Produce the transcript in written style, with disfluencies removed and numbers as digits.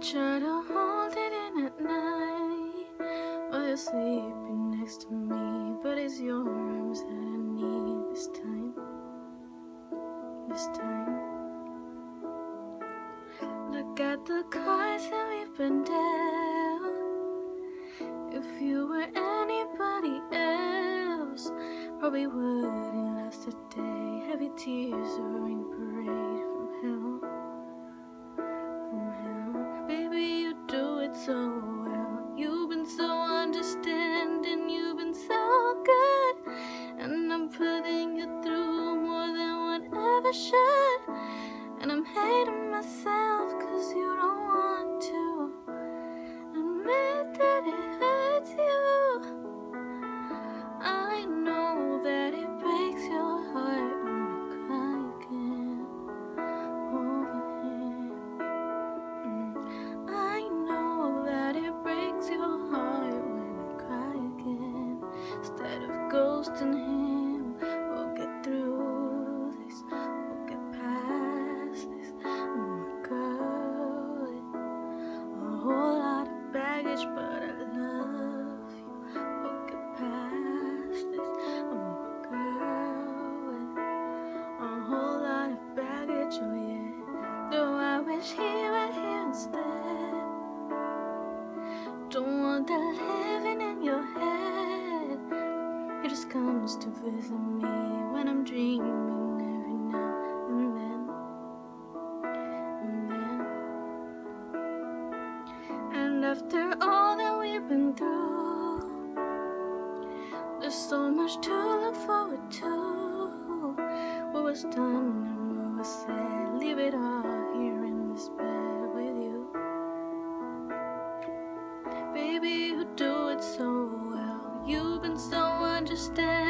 try to hold it in at night while you're sleeping next to me, but it's your arms that I need this time. This time. Look at the cards that we've been dealt. If you were anybody else, probably wouldn't last a day. Heavy tears, a rain parade from hell. From hell. Baby, you do it so well. You've been so understanding, you've been so good, and I'm putting you through more than whatever should. And I'm hating myself cause you don't want to admit that it hurts you. I know that it breaks your heart when I cry again over him. I know that it breaks your heart when I cry again. Instead of ghosting him, we'll get through this, we'll get past this. I'm a girl with a whole lot of baggage, but I love you. We'll get past this. I'm a girl with a whole lot of baggage, oh yeah. Though I wish he were here instead. Don't want that living in your head. He just comes to visit me when I'm dreaming every now and then. And after all that we've been through, there's so much to look forward to. What was done and what was said, leave it all here in this bed with you. Baby, you do it so well. You've been so understanding.